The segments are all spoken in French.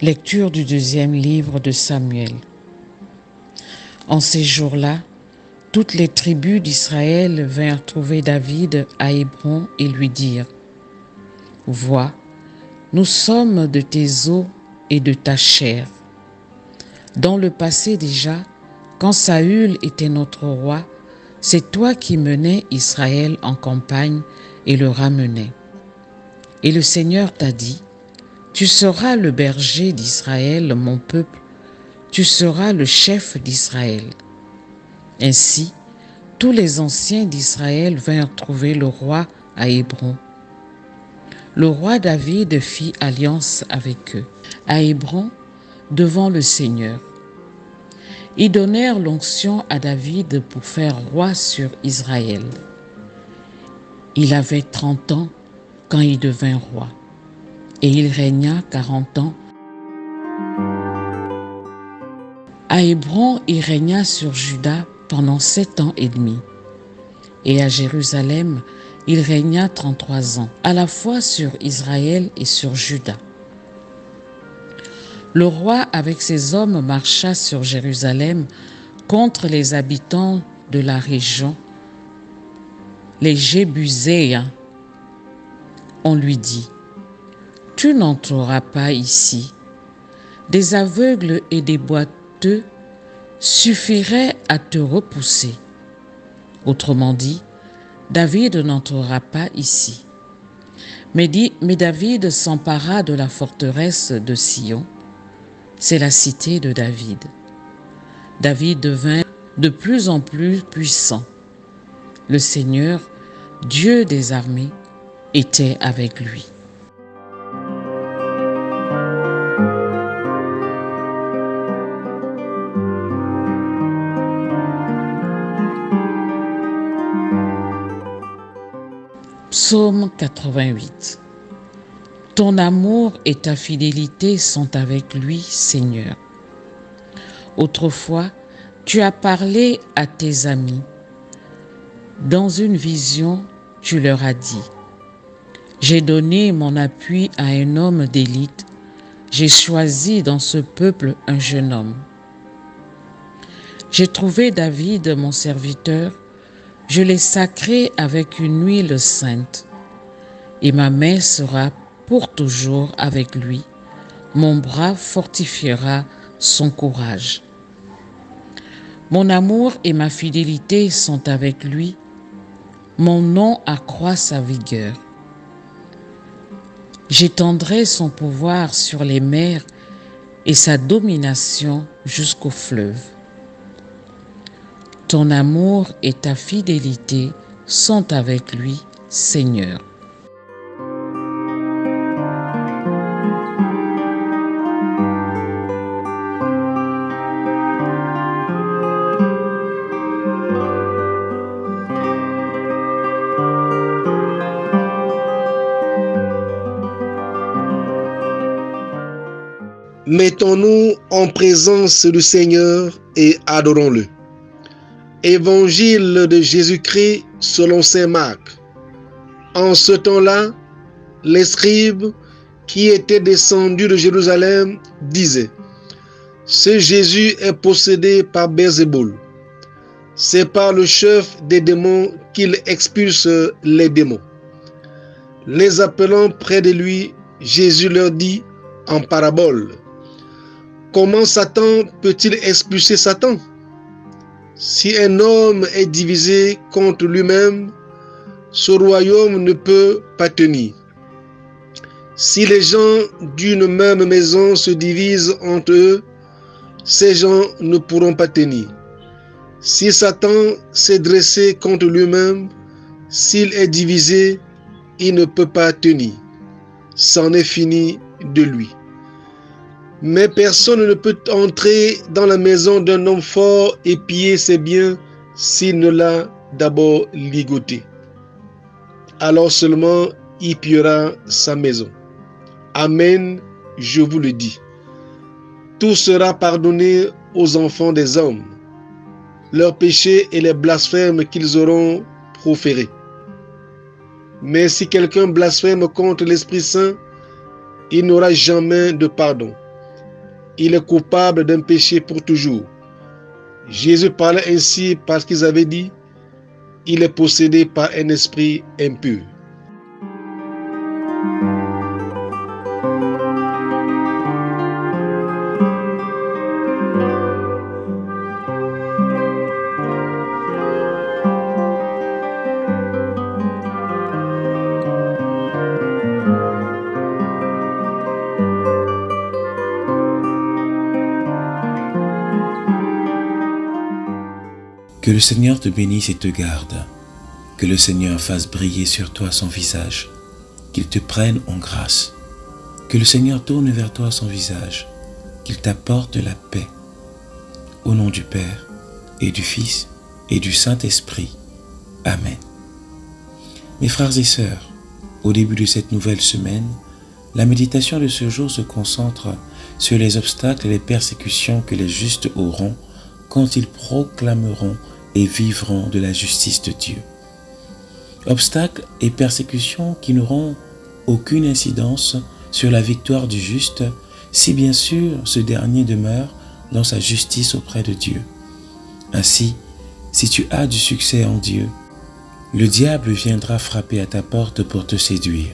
Lecture du deuxième livre de Samuel. En ces jours-là, toutes les tribus d'Israël vinrent trouver David à Hébron et lui dirent : « Vois, nous sommes de tes os et de ta chair. Dans le passé déjà, quand Saül était notre roi, c'est toi qui menais Israël en campagne et le ramenais. Et le Seigneur t'a dit : tu seras le berger d'Israël, mon peuple, tu seras le chef d'Israël. Ainsi, tous les anciens d'Israël vinrent trouver le roi à Hébron. Le roi David fit alliance avec eux, à Hébron, devant le Seigneur. Ils donnèrent l'onction à David pour faire roi sur Israël. Il avait 30 ans quand il devint roi, et il régna 40 ans. À Hébron, il régna sur Juda pendant 7 ans et demi, et à Jérusalem, il régna 33 ans, à la fois sur Israël et sur Juda. Le roi avec ses hommes marcha sur Jérusalem contre les habitants de la région, les Jébuséens. On lui dit : tu n'entreras pas ici. Des aveugles et des boiteux suffiraient à te repousser. Autrement dit, David n'entrera pas ici. Mais David s'empara de la forteresse de Sion. C'est la cité de David. David devint de plus en plus puissant. Le Seigneur, Dieu des armées, était avec lui. Psaume 88. Ton amour et ta fidélité sont avec lui, Seigneur. Autrefois, tu as parlé à tes amis. Dans une vision, tu leur as dit : j'ai donné mon appui à un homme d'élite. J'ai choisi dans ce peuple un jeune homme. J'ai trouvé David, mon serviteur. Je l'ai sacré avec une huile sainte. Et ma main sera pour toujours avec lui. Mon bras fortifiera son courage. Mon amour et ma fidélité sont avec lui. Mon nom accroît sa vigueur. J'étendrai son pouvoir sur les mers et sa domination jusqu'au fleuve. Ton amour et ta fidélité sont avec lui, Seigneur. Mettons-nous en présence du Seigneur et adorons-le. Évangile de Jésus-Christ selon saint Marc. En ce temps-là, les scribes qui étaient descendus de Jérusalem disaient : ce Jésus est possédé par Belzéboul. C'est par le chef des démons qu'il expulse les démons. Les appelant près de lui, Jésus leur dit en parabole : comment Satan peut-il expulser Satan ? Si un homme est divisé contre lui-même, ce royaume ne peut pas tenir. Si les gens d'une même maison se divisent entre eux, ces gens ne pourront pas tenir. Si Satan s'est dressé contre lui-même, s'il est divisé, il ne peut pas tenir. C'en est fini de lui. Mais personne ne peut entrer dans la maison d'un homme fort et piller ses biens s'il ne l'a d'abord ligoté. Alors seulement il pillera sa maison. Amen, je vous le dis. Tout sera pardonné aux enfants des hommes, leurs péchés et les blasphèmes qu'ils auront proférés. Mais si quelqu'un blasphème contre l'Esprit Saint, il n'aura jamais de pardon, il est coupable d'un péché pour toujours. Jésus parlait ainsi parce qu'ils avaient dit, il est possédé par un esprit impur. Que le Seigneur te bénisse et te garde. Que le Seigneur fasse briller sur toi son visage. Qu'il te prenne en grâce. Que le Seigneur tourne vers toi son visage. Qu'il t'apporte la paix. Au nom du Père, et du Fils, et du Saint-Esprit. Amen. Mes frères et sœurs, au début de cette nouvelle semaine, la méditation de ce jour se concentre sur les obstacles et les persécutions que les justes auront quand ils proclameront et vivront de la justice de Dieu. Obstacles et persécutions qui n'auront aucune incidence sur la victoire du juste, si bien sûr ce dernier demeure dans sa justice auprès de Dieu. Ainsi, si tu as du succès en Dieu, le diable viendra frapper à ta porte pour te séduire.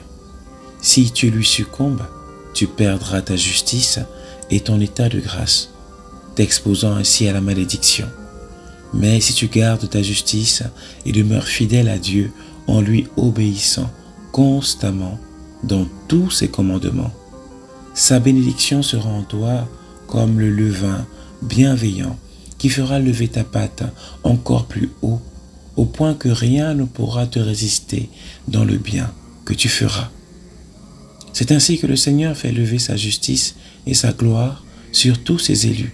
Si tu lui succombes, tu perdras ta justice et ton état de grâce, t'exposant ainsi à la malédiction. Mais si tu gardes ta justice et demeures fidèle à Dieu en lui obéissant constamment dans tous ses commandements, sa bénédiction sera en toi comme le levain bienveillant qui fera lever ta patte encore plus haut, au point que rien ne pourra te résister dans le bien que tu feras. C'est ainsi que le Seigneur fait lever sa justice et sa gloire sur tous ses élus.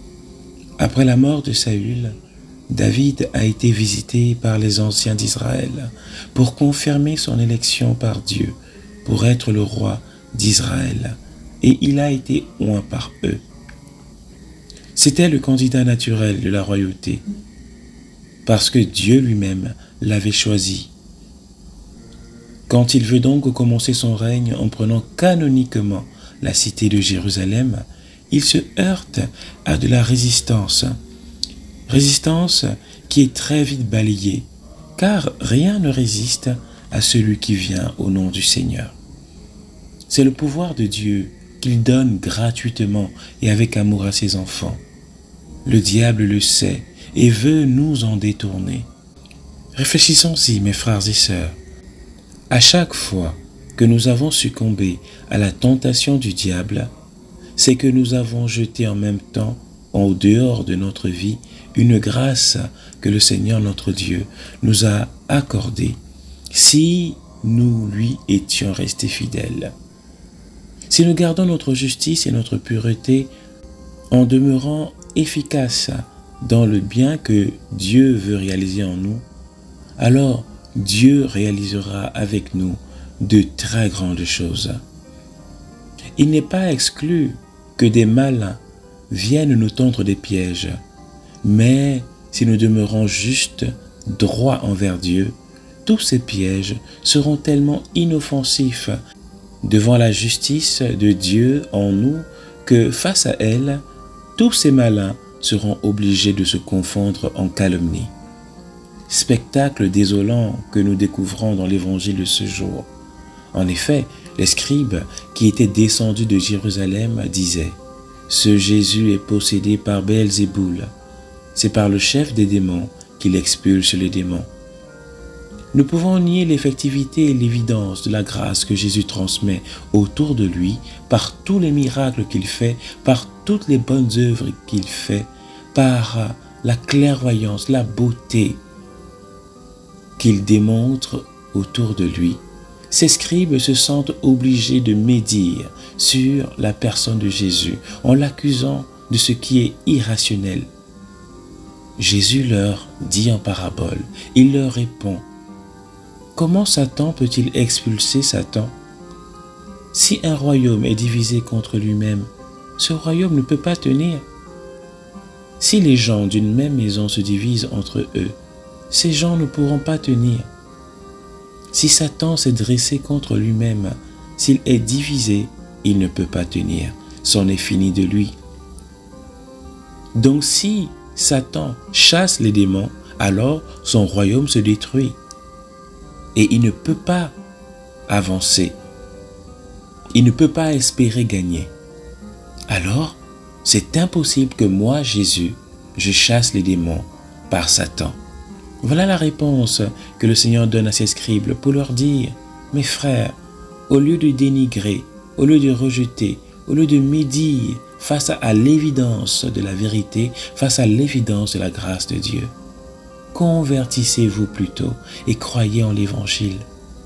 Après la mort de Saül, David a été visité par les anciens d'Israël pour confirmer son élection par Dieu pour être le roi d'Israël, et il a été oint par eux. C'était le candidat naturel de la royauté, parce que Dieu lui-même l'avait choisi. Quand il veut donc commencer son règne en prenant canoniquement la cité de Jérusalem, il se heurte à de la résistance qui est très vite balayée, car rien ne résiste à celui qui vient au nom du Seigneur. C'est le pouvoir de Dieu qu'il donne gratuitement et avec amour à ses enfants. Le diable le sait et veut nous en détourner. Réfléchissons-y, mes frères et sœurs. À chaque fois que nous avons succombé à la tentation du diable, c'est que nous avons jeté en même temps, en dehors de notre vie, une grâce que le Seigneur notre Dieu nous a accordée si nous lui étions restés fidèles. Si nous gardons notre justice et notre pureté en demeurant efficaces dans le bien que Dieu veut réaliser en nous, alors Dieu réalisera avec nous de très grandes choses. Il n'est pas exclu que des malins viennent nous tendre des pièges, mais si nous demeurons justes, droits envers Dieu, tous ces pièges seront tellement inoffensifs devant la justice de Dieu en nous que face à elle, tous ces malins seront obligés de se confondre en calomnie. Spectacle désolant que nous découvrons dans l'évangile de ce jour. En effet, les scribes qui étaient descendus de Jérusalem disaient « Ce Jésus est possédé par Béelzéboul. C'est par le chef des démons qu'il expulse les démons. » Nous pouvons nier l'effectivité et l'évidence de la grâce que Jésus transmet autour de lui par tous les miracles qu'il fait, par toutes les bonnes œuvres qu'il fait, par la clairvoyance, la beauté qu'il démontre autour de lui. Ces scribes se sentent obligés de médire sur la personne de Jésus en l'accusant de ce qui est irrationnel. Jésus leur dit en parabole, il leur répond: comment Satan peut-il expulser Satan? Si un royaume est divisé contre lui-même, ce royaume ne peut pas tenir. Si les gens d'une même maison se divisent entre eux, ces gens ne pourront pas tenir. Si Satan s'est dressé contre lui-même, s'il est divisé, il ne peut pas tenir. C'en est fini de lui. Donc si Satan chasse les démons, alors son royaume se détruit. Et il ne peut pas avancer. Il ne peut pas espérer gagner. Alors, c'est impossible que moi, Jésus, je chasse les démons par Satan. Voilà la réponse que le Seigneur donne à ses scribes pour leur dire, mes frères, au lieu de dénigrer, au lieu de rejeter, au lieu de médire face à l'évidence de la vérité, face à l'évidence de la grâce de Dieu, convertissez-vous plutôt et croyez en l'Évangile.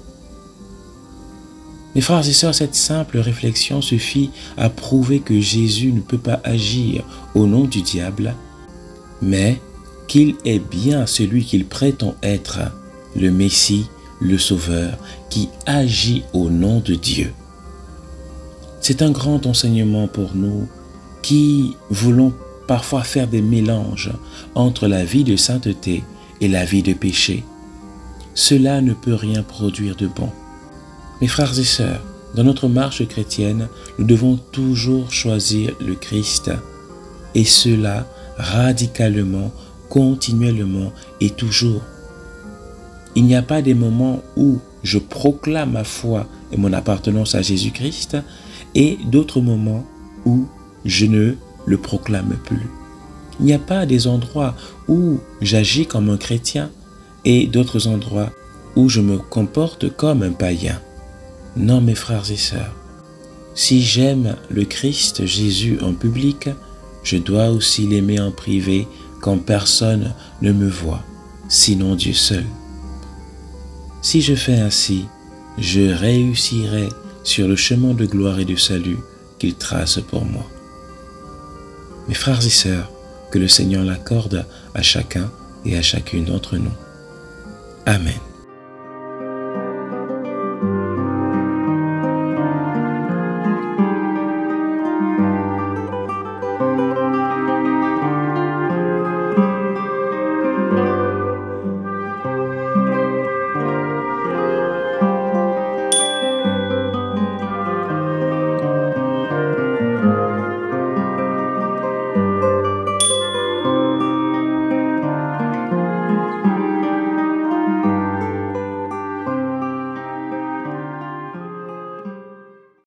Mes frères et sœurs, cette simple réflexion suffit à prouver que Jésus ne peut pas agir au nom du diable, mais qu'il est bien celui qu'il prétend être, le Messie, le Sauveur, qui agit au nom de Dieu. C'est un grand enseignement pour nous qui voulons parfois faire des mélanges entre la vie de sainteté et la vie de péché. Cela ne peut rien produire de bon. Mes frères et sœurs, dans notre marche chrétienne, nous devons toujours choisir le Christ, et cela radicalement, continuellement et toujours. Il n'y a pas des moments où je proclame ma foi et mon appartenance à Jésus-Christ, et d'autres moments où je ne le proclame plus. Il n'y a pas des endroits où j'agis comme un chrétien et d'autres endroits où je me comporte comme un païen. Non, mes frères et sœurs, si j'aime le Christ Jésus en public, je dois aussi l'aimer en privé quand personne ne me voit, sinon Dieu seul. Si je fais ainsi, je réussirai sur le chemin de gloire et de salut qu'il trace pour moi. Mes frères et sœurs, que le Seigneur l'accorde à chacun et à chacune d'entre nous. Amen.